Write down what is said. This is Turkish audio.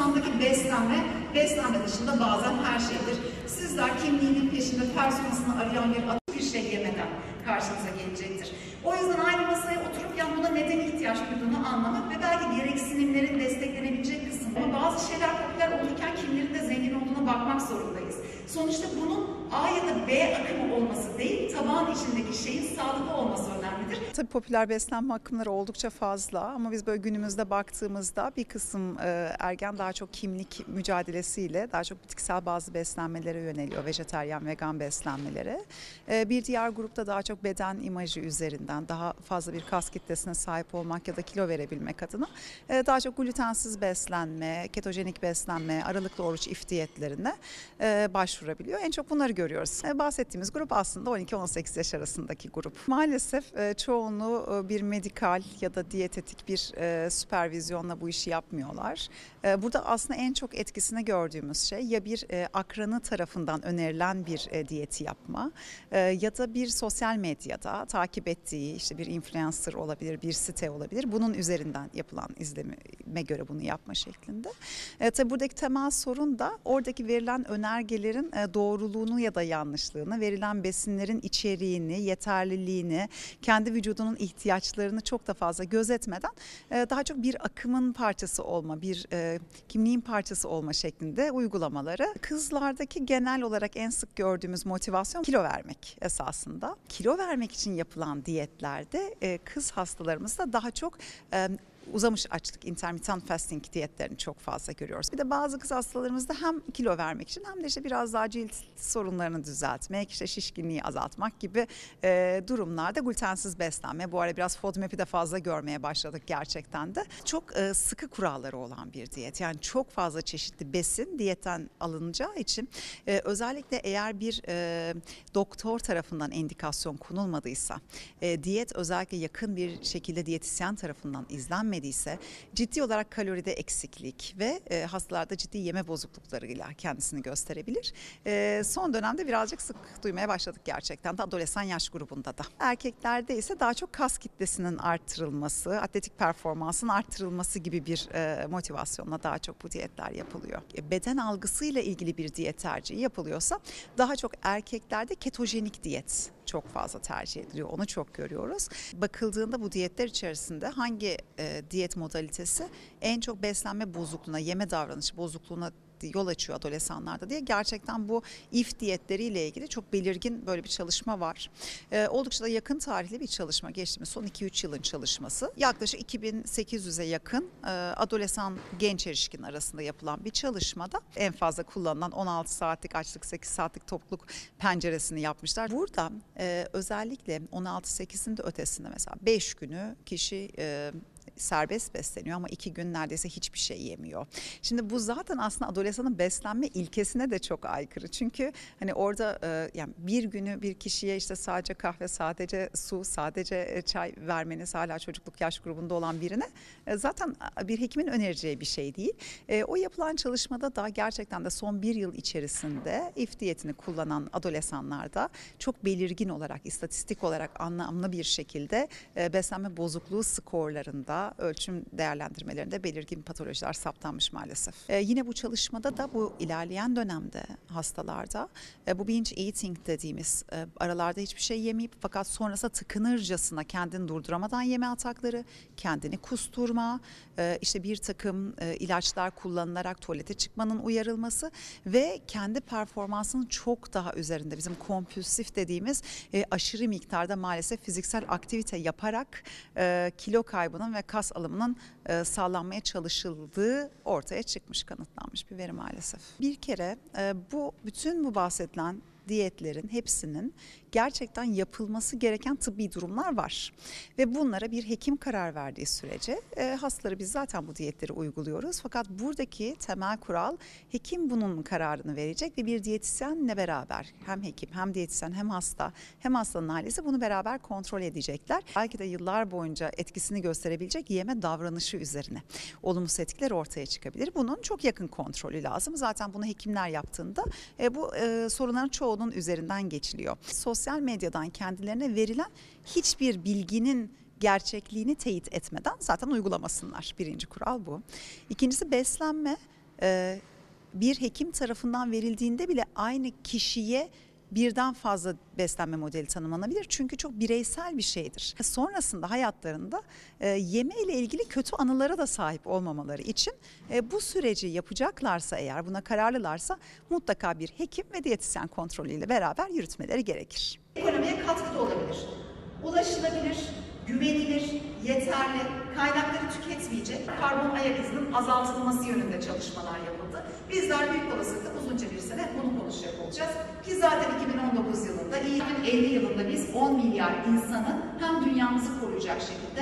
insandaki beslenme dışında bazen her şeydir. Sizler kimliğinin peşinde personasını arayan bir şey yemeden karşınıza gelecektir. O yüzden aynı masaya oturup buna neden ihtiyaç duyduğunu anlamak ve belki gereksinimlerin desteklenebilecek kısım. Ama bazı şeyler popüler olurken kimlerin de zengin olduğuna bakmak zorundayız. Sonuçta bunun A ya da B akımı olması değil, tabağın içindeki şeyin sağlıklı olması önemlidir. Tabii popüler beslenme akımları oldukça fazla ama biz böyle günümüzde baktığımızda bir kısım ergen daha çok kimlik mücadelesiyle daha çok bitkisel bazı beslenmelere yöneliyor, vejetaryen, vegan beslenmelere. Bir diğer grupta daha çok beden imajı üzerinden daha fazla bir kas kitlesine sahip olmak ya da kilo verebilmek adına daha çok glutensiz beslenme, ketojenik beslenme, aralıklı oruç diyetlerine başvurabiliyor. En çok bunları görüyoruz. Bahsettiğimiz grup aslında 12-18 yaş arasındaki grup. Maalesef çoğunluğu bir medikal ya da diyetetik bir süpervizyonla bu işi yapmıyorlar. Burada aslında en çok etkisini gördüğümüz şey ya bir akranı tarafından önerilen bir diyeti yapma ya da bir sosyal medyada takip ettiği işte bir influencer olabilir, bir site olabilir. Bunun üzerinden yapılan izlenime göre bunu yapma şeklinde. Tabii buradaki temel sorun da oradaki verilen önergelerin doğruluğunu ya da yanlışlığını, verilen besinlerin içeriğini, yeterliliğini, kendi vücudunun ihtiyaçlarını çok da fazla gözetmeden daha çok bir akımın parçası olma, bir kimliğin parçası olma şeklinde uygulamaları. Kızlardaki genel olarak en sık gördüğümüz motivasyon kilo vermek esasında. Kilo vermek için yapılan diyetlerde kız hastalarımızda daha çok uzamış açlık, intermittent fasting diyetlerini çok fazla görüyoruz. Bir de bazı kız hastalarımızda hem kilo vermek için hem de işte biraz daha cilt sorunlarını düzeltmek, işte şişkinliği azaltmak gibi durumlarda glutensiz beslenme. Bu arada biraz FODMAP'i de fazla görmeye başladık gerçekten de. Çok sıkı kuralları olan bir diyet. Yani çok fazla çeşitli besin diyetten alınacağı için özellikle eğer bir doktor tarafından endikasyon konulmadıysa, diyet özellikle yakın bir şekilde diyetisyen tarafından izlenmediyse ciddi olarak kaloride eksiklik ve hastalarda ciddi yeme bozukluklarıyla kendisini gösterebilir. Son dönemde birazcık sık duymaya başladık gerçekten de adolesan yaş grubunda da. Erkeklerde ise daha çok kas kitlesinin arttırılması, atletik performansın arttırılması gibi bir motivasyonla daha çok bu diyetler yapılıyor. Beden algısıyla ilgili bir diyet tercihi yapılıyorsa daha çok erkeklerde ketojenik diyet çok fazla tercih ediliyor. Onu çok görüyoruz. Bakıldığında bu diyetler içerisinde hangi diyet modalitesi en çok beslenme bozukluğuna, yeme davranışı bozukluğuna yol açıyor adolesanlarda diye gerçekten bu diyetleriyle ilgili çok belirgin böyle bir çalışma var. Oldukça da yakın tarihli bir çalışma, geçtiğimiz son 2-3 yılın çalışması. Yaklaşık 2800'e yakın adolesan genç erişkin arasında yapılan bir çalışmada en fazla kullanılan 16 saatlik açlık, 8 saatlik tokluk penceresini yapmışlar. Burada özellikle 16-8'in de ötesinde mesela 5 günü kişi serbest besleniyor ama 2 gün neredeyse hiçbir şey yemiyor. Şimdi bu zaten aslında adolesanın beslenme ilkesine de çok aykırı. Çünkü hani orada yani bir günü bir kişiye işte sadece kahve, sadece su, sadece çay vermeniz hala çocukluk yaş grubunda olan birine zaten bir hekimin önereceği bir şey değil. O yapılan çalışmada da gerçekten de son 1 yıl içerisinde diyetini kullanan adolesanlarda çok belirgin olarak, istatistik olarak anlamlı bir şekilde beslenme bozukluğu skorlarında, ölçüm değerlendirmelerinde belirgin patolojiler saptanmış maalesef. Yine bu çalışmada da bu ilerleyen dönemde hastalarda bu binge eating dediğimiz aralarda hiçbir şey yemeyip fakat sonrasında tıkınırcasına kendini durduramadan yeme atakları, kendini kusturma, işte bir takım ilaçlar kullanılarak tuvalete çıkmanın uyarılması ve kendi performansının çok daha üzerinde bizim kompülsif dediğimiz aşırı miktarda maalesef fiziksel aktivite yaparak kilo kaybının ve kas alımının sağlanmaya çalışıldığı ortaya çıkmış, kanıtlanmış bir veri maalesef. Bir kere bütün bu bahsedilen diyetlerin hepsinin gerçekten yapılması gereken tıbbi durumlar var. Ve bunlara bir hekim karar verdiği sürece hastaları biz zaten bu diyetleri uyguluyoruz. Fakat buradaki temel kural hekim bunun kararını verecek ve bir diyetisyenle beraber hem hekim hem diyetisyen hem hastanın ailesi bunu beraber kontrol edecekler. Belki de yıllar boyunca etkisini gösterebilecek yeme davranışı üzerine olumsuz etkiler ortaya çıkabilir. Bunun çok yakın kontrolü lazım. Zaten bunu hekimler yaptığında bu sorunların çoğunun üzerinden geçiliyor. Sosyal medyadan kendilerine verilen hiçbir bilginin gerçekliğini teyit etmeden zaten uygulamasınlar. Birinci kural bu. İkincisi beslenme bir hekim tarafından verildiğinde bile aynı kişiye birden fazla beslenme modeli tanımlanabilir. Çünkü çok bireysel bir şeydir. Sonrasında hayatlarında yeme ile ilgili kötü anılara da sahip olmamaları için bu süreci yapacaklarsa, eğer buna kararlılarsa, mutlaka bir hekim ve diyetisyen kontrolüyle beraber yürütmeleri gerekir. Ekonomiye katkı da olabilir. Ulaşılabilir, güvenilir, yeterli, kaynakları tüketmeyecek karbon ayak izinin azaltılması yönünde çalışmalar yapıldı. Bizler büyük olasılıkla uzunca bir sene bunu konuşacak olacağız. Ki zaten 2019 yılında, 2050 yılında biz 10 milyar insanı hem dünyamızı koruyacak şekilde